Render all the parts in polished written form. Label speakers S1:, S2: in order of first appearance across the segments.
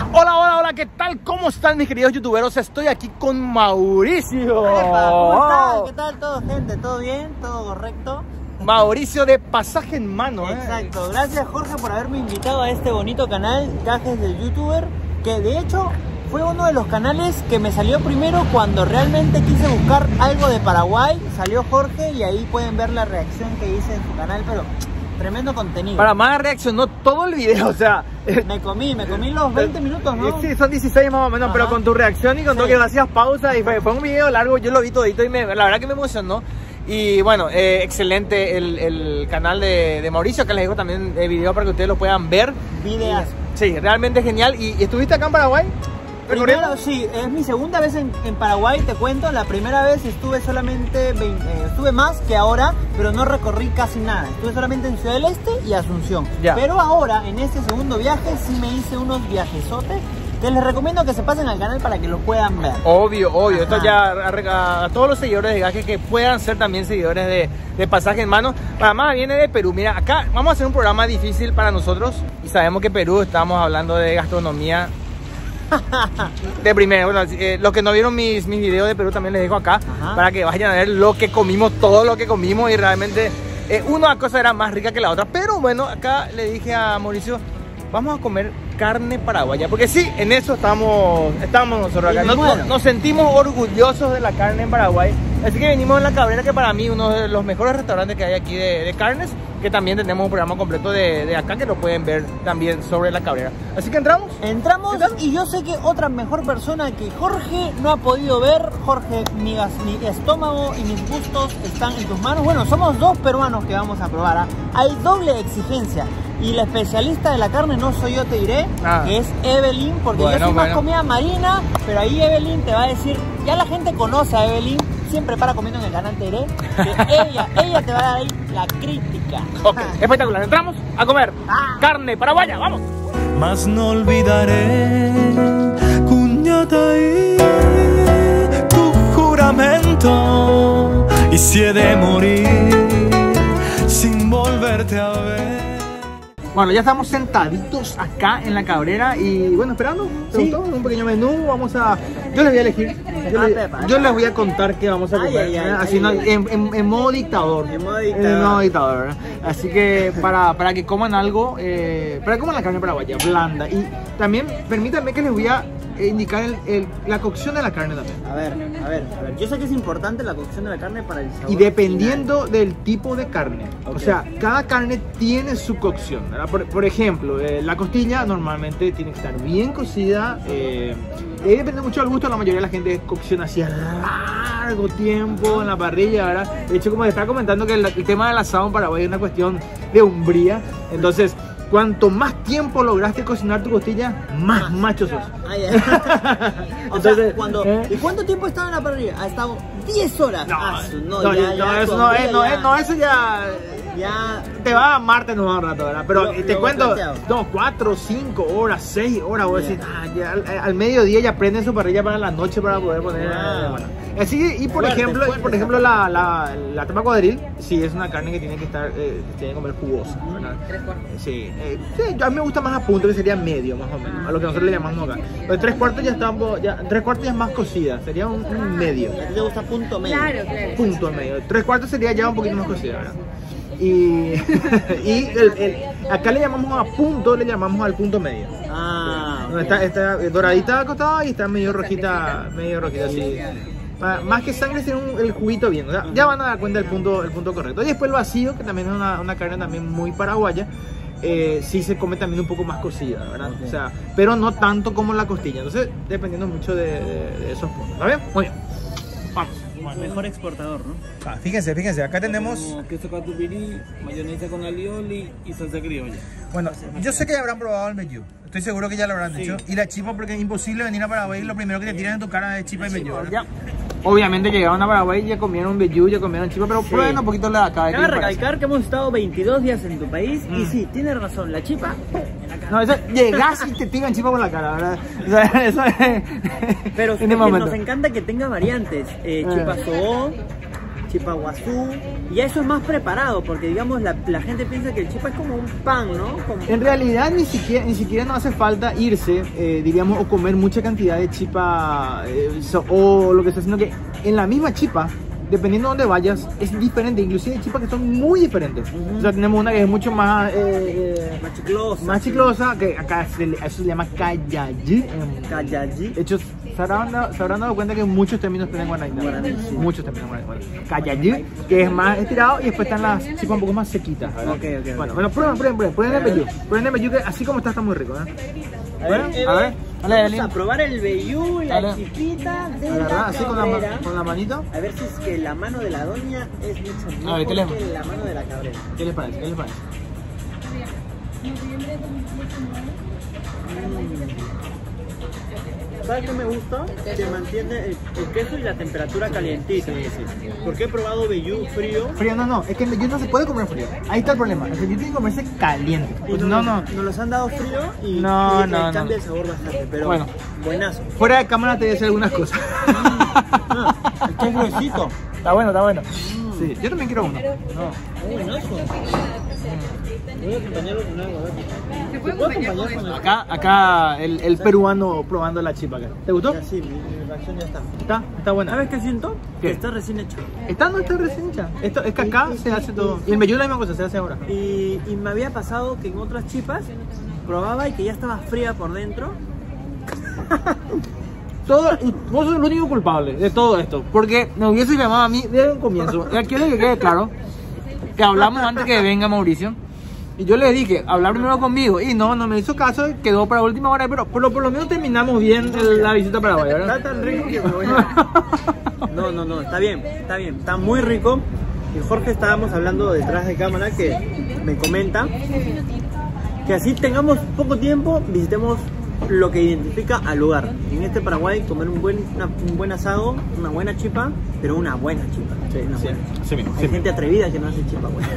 S1: Hola, hola, hola, ¿qué tal? ¿Cómo están mis queridos youtuberos? Estoy aquí con Mauricio.
S2: Epa, ¿cómo están? ¿Qué tal todo, gente? ¿Todo bien? ¿Todo correcto?
S1: Mauricio de Pasaje en Mano.
S2: Exacto, gracias Jorge por haberme invitado a este bonito canal, Gajes del Youtuber, que de hecho fue uno de los canales que me salió primero cuando realmente quise buscar algo de Paraguay. Salió Jorge y ahí pueden ver la reacción que hice en su canal, pero tremendo contenido.
S1: Para más reaccionó todo el video, o sea...
S2: Me comí los 20 minutos, ¿no?
S1: Sí, son 16 más o menos. Ajá. Pero con tu reacción y con todo que hacías pausa y fue un video largo, yo lo vi todito y la verdad que me emocionó. Y bueno, excelente el canal de Mauricio, acá les dejo también el video para que ustedes lo puedan ver.
S2: Videos.
S1: Sí, realmente genial. ¿Y estuviste acá en Paraguay?
S2: Primero, sí, es mi segunda vez en Paraguay, te cuento. La primera vez estuve solamente, estuve más que ahora, pero no recorrí casi nada. Estuve solamente en Ciudad del Este y Asunción. Ya. Pero ahora, en este segundo viaje, sí me hice unos viajesotes que les recomiendo que se pasen al canal para que lo puedan ver. Obvio, obvio.
S1: Ajá. Esto ya a todos los seguidores de Gajes que puedan ser también seguidores de Pasaje en Mano. Para viene de Perú. Mira, acá vamos a hacer un programa difícil para nosotros y sabemos que Perú, estamos hablando de gastronomía. De primero, bueno, los que no vieron mis videos de Perú también les dejo acá. Ajá. Para que vayan a ver lo que comimos, todo lo que comimos y realmente una cosa era más rica que la otra. Pero bueno, acá le dije a Mauricio, vamos a comer carne paraguaya, porque sí, en eso estamos nosotros acá. Nos sentimos orgullosos de la carne en Paraguay. Así que venimos en La Cabrera, que para mí uno de los mejores restaurantes que hay aquí de carnes, que también tenemos un programa completo de acá que lo pueden ver también sobre La Cabrera. Así que entramos
S2: y yo sé que otra mejor persona que Jorge no ha podido ver. Jorge, mi estómago y mis gustos están en tus manos. Bueno, somos dos peruanos que vamos a probar, ¿eh? Hay doble exigencia. Y la especialista de la carne no soy yo, te diré, que es Evelyn, porque yo soy más comida marina, pero ahí Evelyn te va a decir, ya la gente conoce a Evelyn, siempre para comiendo en el canal, te diré, que ella te va a dar ahí la crítica.
S1: Ok, espectacular, entramos a comer carne paraguaya, vamos.
S3: Mas no olvidaré, Cuñatay, tu juramento, y si he de morir sin volverte a ver.
S1: Bueno, ya estamos sentaditos acá en La Cabrera y bueno, esperando. ¿Te gustó? Un pequeño menú. Yo les voy a elegir. Yo les voy a contar qué vamos a comer. Así no, en modo dictador. En modo dictador. Así que para que coman algo, para que coman la carne paraguaya, blanda. Y también permítanme que les voy a indicar la cocción de la carne también.
S2: A ver. Yo sé que es importante la cocción de la carne para el sabor.
S1: Y dependiendo del tipo de carne. Okay. O sea, cada carne tiene su cocción, ¿verdad? Por ejemplo, la costilla normalmente tiene que estar bien cocida. Depende mucho del gusto. La mayoría de la gente cocciona así a largo tiempo en la parrilla, ¿verdad? De hecho, como les estaba comentando, que el tema del asado en Paraguay es una cuestión de umbría. Entonces, cuanto más tiempo lograste cocinar tu costilla, más macho sos.
S2: Entonces, ¿y cuánto tiempo estaba en la parrilla? Ha estado 10 horas.
S1: Eso ya te va a amarte en un rato, ¿verdad? Pero te cuento, 4, 5 horas, 6 horas, voy a decir, ya al mediodía ya prenden su parrilla para la noche para poder poner. Así, y por ejemplo, la tapa cuadril, sí, es una carne que tiene que estar, tiene que comer jugosa, ¿verdad? 3/4. Sí, a mí me gusta más a punto, que sería medio, más o menos, a lo que nosotros le llamamos acá. Pero 3/4 3/4 ya es más cocida, sería un medio.
S2: ¿A ti te gusta punto medio?
S4: Claro.
S1: Punto medio. 3/4 sería ya un poquito más cocida, ¿verdad? Y acá le llamamos a punto, le llamamos al punto medio. Está doradita acostada y está medio rojita así. Más que sangre, tiene el juguito bien. O sea, ya van a dar cuenta del punto correcto. Y después el vacío, que también es una carne también muy paraguaya. Sí se come también un poco más cocida, ¿verdad? O sea, pero no tanto como la costilla. Entonces, dependiendo mucho de esos puntos. ¿Está bien? Muy bien. Vamos.
S2: Mejor exportador, ¿no?
S1: Fíjense, acá tenemos
S5: queso catupirí, mayonesa con alioli y salsa criolla.
S1: Bueno, yo sé que ya habrán probado el meyú. Estoy seguro que ya lo habrán hecho. Y la chipa, porque es imposible venir a Paraguay y lo primero que te tiran en tu cara es chipa y meyú. Obviamente llegaron a Paraguay y ya comieron vellú, ya comieron chipa, pero prueben un poquito la de acá.
S2: Cabe recalcar que hemos estado 22 días en tu país y sí, tienes razón, la chipa en la cara.
S1: No, eso, llegás y te tiran chipa por la cara, ¿verdad? O sea, eso es...
S2: Pero nos encanta que tenga variantes, chipa sobó, chipa guazú. Y eso es más preparado, porque digamos la gente piensa que el chipa es como un pan, ¿no? Como...
S1: En realidad ni siquiera no hace falta irse, diríamos, o comer mucha cantidad de chipa o lo que sea, sino que en la misma chipa, dependiendo de dónde vayas, es diferente. Inclusive hay chipas que son muy diferentes. O sea, tenemos una que es mucho más más chiclosa, que acá eso se llama cayayi.
S2: Cayayi.
S1: De hecho, se habrán dado cuenta que muchos términos tienen guaraní. Sí. Muchos términos guaraní. Cayayi, que es más estirado, y después están las chipas un poco más sequitas, ¿verdad?
S2: Okay.
S1: Bueno, prueben el vellú. Prueben el vellú, que así como está muy rico, ¿eh? A ver.
S2: Vamos a probar el vellú, la chipita de la
S1: así
S2: cabrera.
S1: con la manito.
S2: A ver si es que la mano de la doña es mucho
S1: A ver,
S2: mejor que la mano de la cabrera.
S1: ¿Qué les parece?
S2: ¿Sabes qué me gusta? Que mantiene el queso y la temperatura calientita.
S1: Sí.
S2: Porque he probado vellú frío.
S1: Frío no, es que el vellú no se puede comer frío. Ahí está el problema, el vellú tiene que comerse caliente.
S2: Y nos los han dado frío y cambia el sabor bastante, pero
S1: bueno,
S2: buenazo.
S1: Fuera de cámara te voy a decir algunas cosas.
S2: Está es gruesito.
S1: Está bueno. Sí, yo también quiero uno.
S2: Buenazo. Voy a acompañarlo con algo, a ver. ¿Se puede acompañar con algo?
S1: Acá el peruano probando la chipa acá. ¿Te gustó?
S2: Ya, sí, mi reacción ya está.
S1: Está buena.
S2: ¿Sabes qué siento?
S1: ¿Qué?
S2: Que está recién hecho.
S1: No está recién hecha. Esto es que acá se hace todo. Y el vellú es la misma cosa, se hace ahora.
S2: Y me había pasado que en otras chipas probaba y que ya estaba fría por dentro.
S1: Vos sos el único culpable de todo esto, porque me hubiese llamado a mí desde un comienzo. Ya quiero que quede claro que hablamos antes que venga Mauricio, y yo le dije, hablar primero conmigo, y no me hizo caso, quedó para última hora, pero por lo menos terminamos bien la visita a Paraguay, ¿verdad?
S2: Está tan rico que me voy a... No, está bien, está muy rico. Y Jorge, estábamos hablando detrás de cámara, que me comenta que así tengamos poco tiempo, visitemos lo que identifica al lugar. En este Paraguay, comer un buen asado, una buena chipa, pero una buena chipa.
S1: Sí mismo.
S2: Hay gente atrevida que no hace chipa buena.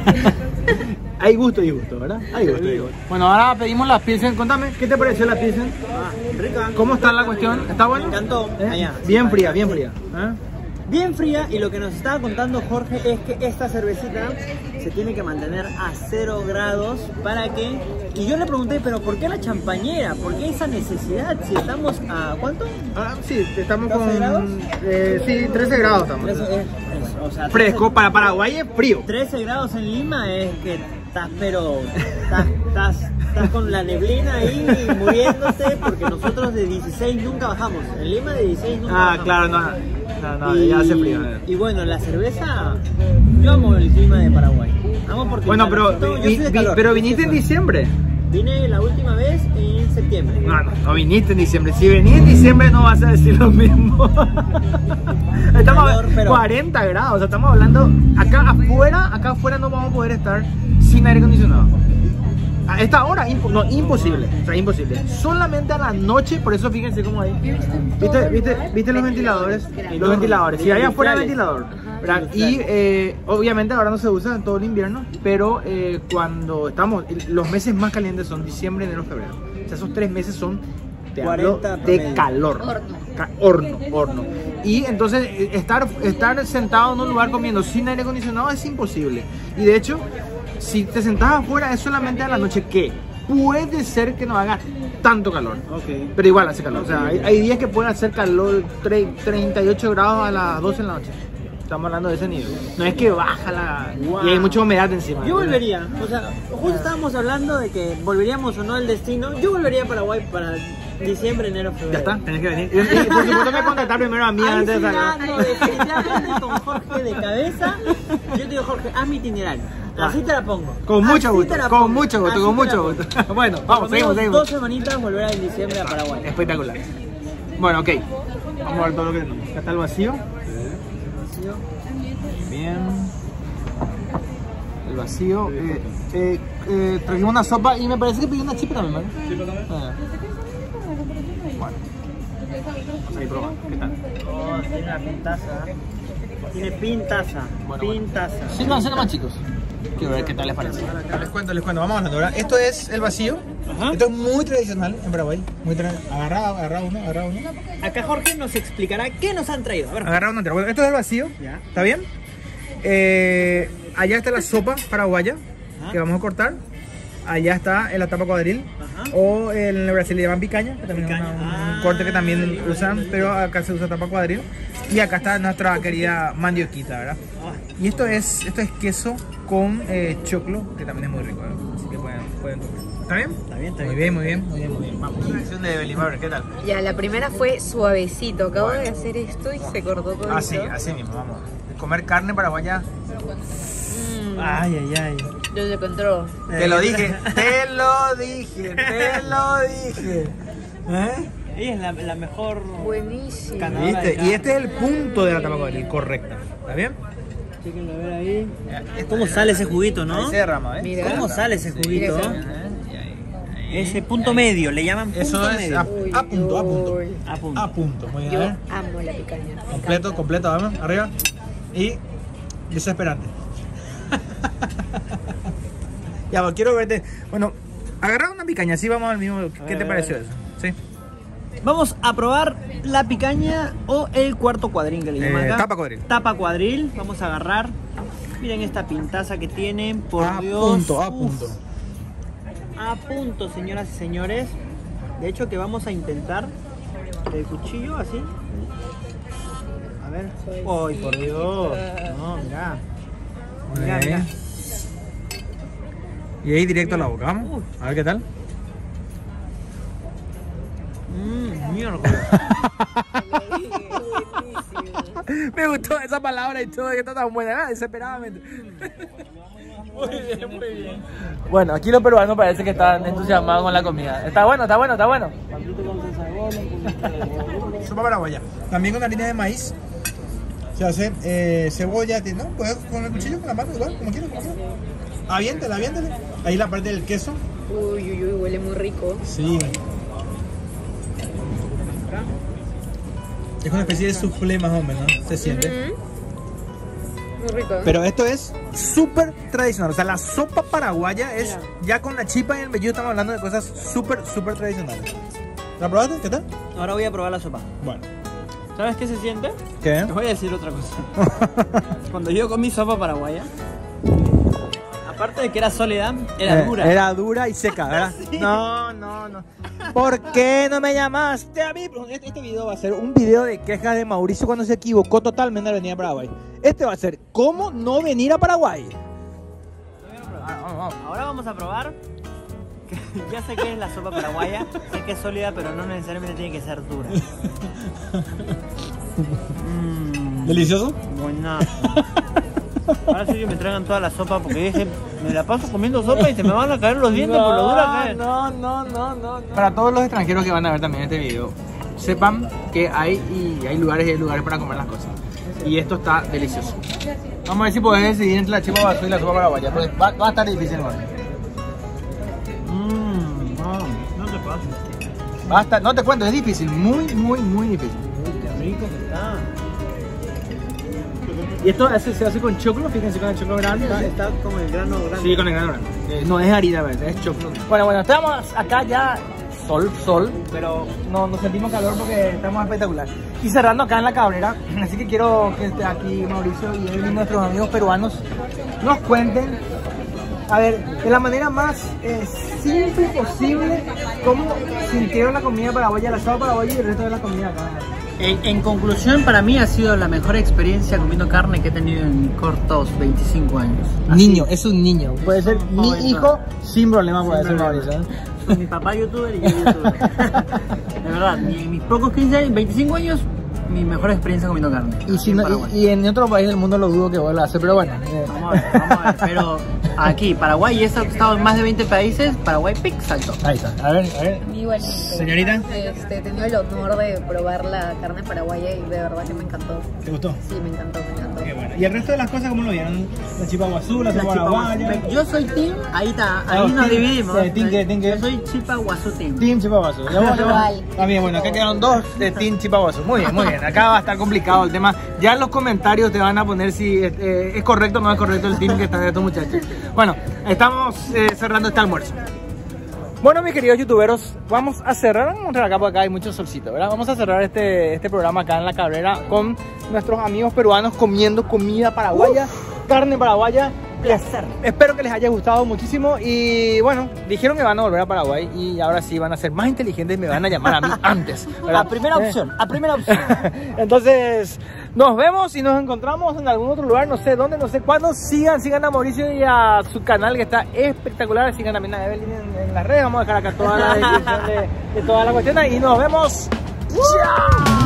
S1: Hay gusto y gusto, ¿verdad? Hay gusto y gusto. Bueno, ahora pedimos las Pilsen. Contame, ¿qué te pareció la Pilsen?
S2: Rica.
S1: ¿Cómo está la cuestión? ¿Está bueno?
S2: Me encantó. Allá.
S1: Bien fría.
S2: Bien fría, y lo que nos estaba contando Jorge es que esta cervecita se tiene que mantener a 0 grados para que... Y yo le pregunté, ¿pero por qué la champañera? ¿Por qué esa necesidad? Si estamos a... ¿cuánto?
S1: Sí, estamos con...
S2: 13 grados.
S1: Sí, 13 grados estamos.
S2: O sea,
S1: fresco, para Paraguay es frío.
S2: 13 grados en Lima es que estás, pero... Estás con la neblina ahí muriéndose, porque nosotros de 16 nunca bajamos. En Lima de 16 nunca bajamos.
S1: Claro, no, ya hace frío.
S2: Y bueno, la cerveza, yo amo el clima de Paraguay. Amo porque
S1: bueno, pero viniste en diciembre.
S2: Vine la última vez en septiembre.
S1: No viniste en diciembre. Si venís en diciembre no vas a decir lo mismo. Estamos a 40 grados, o sea, estamos hablando acá afuera no vamos a poder estar sin aire acondicionado. A esta hora, imposible, o sea, imposible. Solamente a la noche, por eso fíjense cómo hay. ¿Viste los ventiladores? Los ventiladores, si hay afuera ventilador, ¿verdad? Y obviamente ahora no se usa en todo el invierno, pero cuando estamos, los meses más calientes son diciembre, enero, febrero. O sea, esos 3 meses son, te hablo, de calor. Horno. Y entonces estar sentado en un lugar comiendo sin aire acondicionado es imposible. Y de hecho, si te sentás afuera es solamente a la noche, que puede ser que no haga tanto calor, pero igual hace calor. O sea, hay días que puede hacer calor 38 grados a las 12 de la noche. Estamos hablando de ese nivel. No es que baja y hay mucha humedad encima.
S2: Yo volvería, o sea, justo estábamos hablando de que volveríamos o no al destino. Yo volvería a Paraguay para diciembre, enero, febrero.
S1: Ya está, tenés que venir. Y por supuesto me contactar primero a mí antes de salir.
S2: No, definitivamente con Jorge de cabeza. Yo te digo, Jorge, haz mi itinerario. Así te la pongo.
S1: Con mucho gusto. Bueno, vamos, seguimos.
S2: 2 semanitas volver en diciembre a Paraguay.
S1: Espectacular. Bueno, ok. Vamos a ver todo lo que tenemos. Acá está el vacío. Bien. El vacío. Trajimos una sopa y me parece que pedí una chipa también, ¿vale? Chipa también. Bueno. Vamos a ir probando. ¿Qué tal?
S2: Tiene una pintaza. Tiene pintaza. Pintaza.
S1: Sí, van a ser más chicos. Quiero ver qué tal les parece. Les cuento. Vamos hablando ahora. Esto es el vacío. Esto es muy tradicional en Paraguay. Agarra uno.
S2: Acá Jorge nos explicará qué nos han traído.
S1: Agarra uno entero. Bueno, esto es el vacío.
S2: Ya.
S1: ¿Está bien? Allá está la sopa paraguaya que vamos a cortar. Allá está la tapa cuadril. O en Brasil le llaman picaña, que también es un corte que también usan, pero acá se usa tapa cuadril. Y acá está nuestra querida mandioquita, ¿verdad? Y esto es queso con choclo, que también es muy rico, ¿verdad? Así que pueden comer. ¿Está bien?
S2: Está bien, está
S1: Muy
S2: bien.
S1: bien, muy bien, muy bien. Vamos, reacción de Evelyn, a ver, ¿qué tal?
S4: Ya, la primera fue suavecito. Acabo de hacer esto y se cortó todo.
S1: Así mismo, vamos. Comer carne paraguaya.
S2: Ay, ay, ay.
S4: Yo lo controlo.
S1: Te lo dije, te lo dije.
S2: Ella es la mejor.
S4: Buenísimo.
S2: Ganadora.
S1: ¿Viste? Y este es el punto de la tapa cuadril, correcta. ¿Está bien?
S2: Chéquenlo a ver ahí. ¿Cómo sale ese juguito, no?
S1: Ahí se derrama, ¿eh?
S4: Mira.
S2: ¿Cómo sale ese juguito?
S1: Ahí.
S2: Ese punto medio, le llaman punto
S1: Eso es
S2: medio.
S1: a punto.
S2: A punto.
S1: Muy bien,
S4: Yo
S1: a ver.
S4: amo la picaña.
S1: Completo, vamos, arriba. Y desesperante. Ya, pues, quiero verte. Bueno, agarrar una picaña, así vamos al mismo. ¿Qué te pareció eso? ¿Sí?
S2: Vamos a probar la picaña o el cuarto cuadril que le llaman acá.
S1: Tapa cuadril.
S2: Tapa cuadril. Vamos a agarrar. Miren esta pintaza que tienen. Por
S1: A
S2: Dios.
S1: punto, a
S2: Uf.
S1: punto.
S2: A punto, señoras y señores. De hecho, que vamos a intentar el cuchillo así. A ver. ¡Ay, por Dios! No, mirá. Mirá, mirá.
S1: Y ahí directo a la boca, vamos. A ver qué tal.
S2: Mierda.
S1: Me gustó esa palabra y todo, que está tan buena, desesperadamente. Muy bien. Bueno, aquí los peruanos parece que están entusiasmados con la comida. Está bueno. Sopa paraguaya. También con harina de maíz. Se hace cebolla, ¿no? Puedes con el cuchillo, con la mano, igual, como quieras. Aviéntale. Ahí la parte del queso.
S4: Uy, huele muy rico.
S1: Sí. Es una especie de soufflé más o menos, ¿no? Se siente.
S4: Muy rico.
S1: Pero esto es súper tradicional. O sea, la sopa paraguaya es ya con la chipa y el velludo. Estamos hablando de cosas súper tradicionales. ¿La probaste? ¿Qué tal?
S2: Ahora voy a probar la sopa.
S1: Bueno.
S2: ¿Sabes qué se siente?
S1: ¿Qué?
S2: Les voy a decir otra cosa. Cuando yo comí sopa paraguaya, aparte de que era sólida, era dura.
S1: Era dura y seca, ¿verdad?
S2: Sí.
S1: No. ¿Por qué no me llamaste a mí? Este video va a ser un video de quejas de Mauricio cuando se equivocó totalmente al venir a Paraguay. Este va a ser ¿cómo no venir a Paraguay? Vamos.
S2: Ahora vamos a probar. Ya sé que es la sopa paraguaya, sé que es sólida, pero no necesariamente tiene que ser dura.
S1: ¿Delicioso?
S2: Buena. Ahora sí que me traigan toda la sopa porque dije, me la paso comiendo sopa y se me van a caer los dientes por lo dura que es.
S1: No. Para todos los extranjeros que van a ver también este video, sepan que hay lugares para comer las cosas. Y esto está delicioso. Vamos a ver si podés decidir entre la chipa basú y la sopa paraguaya, porque va a estar difícil, ¿no?
S2: No te pases.
S1: Va a estar, no te cuento, es difícil, muy difícil.
S2: Qué rico que está.
S1: Y esto se hace con choclo, fíjense con el choclo grande.
S2: Está como el grano grande.
S1: Sí, con el grano grande. No es harina verde, es choclo. Bueno, estamos acá ya, sol, pero no nos sentimos calor porque estamos espectacular. Y cerrando acá en la Cabrera, así que quiero que esté aquí Mauricio y Evelyn, nuestros amigos peruanos, nos cuenten, a ver, de la manera más simple posible, cómo sintieron la comida paraguaya, la sopa paraguaya y el resto de la comida acá.
S2: En conclusión, para mí ha sido la mejor experiencia comiendo carne que he tenido en cortos 25 años.
S1: Niño, es un niño. Puede ser mi
S2: joven,
S1: hijo sin problema, puede ser
S2: problema.
S1: Mauricio.
S2: Soy mi papá youtuber y yo youtuber. De verdad, en mis pocos 15 años, 25 años, mi mejor experiencia comiendo carne.
S1: Y, si no, y en otro país del mundo lo dudo que vuelva a hacer, pero bueno.
S2: Vamos a ver, pero aquí, Paraguay, y he estado en más de 20 países, Paraguay, pic, salto.
S1: Ahí está, a ver.
S4: Igualmente.
S1: Señorita.
S4: He tenido el honor de probar la carne paraguaya y de verdad que me encantó.
S1: ¿Te gustó?
S4: Sí, me encantó.
S1: Qué bueno. ¿Y el resto de las cosas cómo lo vieron? La chipa guazú, la sopa paraguaya.
S2: Yo soy team, ahí está, ahí nos dividimos.
S1: ¿Team qué?
S2: Yo soy chipa guazú team.
S1: Team chipa guazú. También, bueno, acá quedaron dos de Team chipa guazú. Muy bien. Acá va a estar complicado el tema. Ya en los comentarios te van a poner si es correcto o no es correcto el team que están de estos muchachos. Bueno, estamos cerrando este almuerzo. Bueno, mis queridos youtuberos, vamos a cerrar, vamos a mostrar acá, porque acá hay mucho solcito, ¿verdad? Vamos a cerrar este programa acá en La Cabrera con nuestros amigos peruanos comiendo comida paraguaya, carne paraguaya.
S2: Placer.
S1: Espero que les haya gustado muchísimo y bueno, dijeron que van a volver a Paraguay y ahora sí van a ser más inteligentes y me van a llamar a mí antes, ¿verdad?
S2: A primera opción, a primera opción.
S1: Entonces, nos vemos y nos encontramos en algún otro lugar, no sé dónde, no sé cuándo. Sigan a Mauricio y a su canal que está espectacular. Sigan también a Evelyn en las redes. Vamos a dejar acá toda la descripción de toda la cuestión y nos vemos. ¡Chao!